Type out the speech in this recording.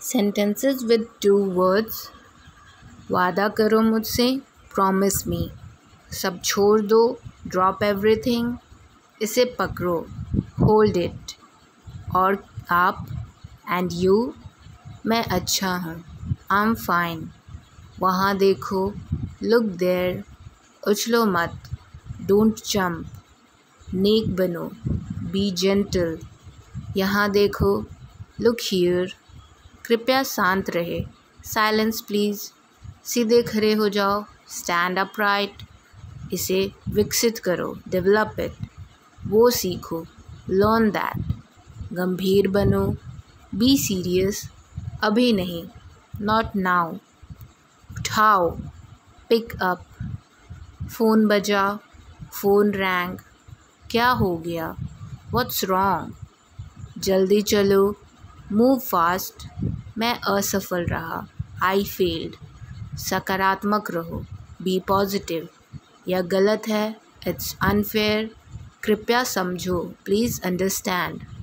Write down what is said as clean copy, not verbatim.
Sentences with 2 words. वादा करो मुझसे, promise me. सब छोड़ दो, drop everything. इसे पकड़ो, hold it. और आप, and you. मैं अच्छा हूँ, I'm fine. वहाँ देखो, look there. उछलो मत, don't jump. नेक बनो, be gentle. यहाँ देखो, look here. कृपया शांत रहे, साइलेंस प्लीज़. सीधे खड़े हो जाओ, स्टैंड अपराइट. इसे विकसित करो, डेवलप इट. वो सीखो, लर्न दैट. गंभीर बनो, बी सीरियस. अभी नहीं, नॉट नाउ. उठाओ, पिक अप. फ़ोन बजा, फ़ोन रैंग. क्या हो गया, व्हाट्स रॉन्ग. जल्दी चलो, मूव फास्ट. मैं असफल रहा, आई फेल्ड. सकारात्मक रहो, बी पॉजिटिव. यह गलत है, इट्स अनफेयर. कृपया समझो, प्लीज़ अंडरस्टैंड.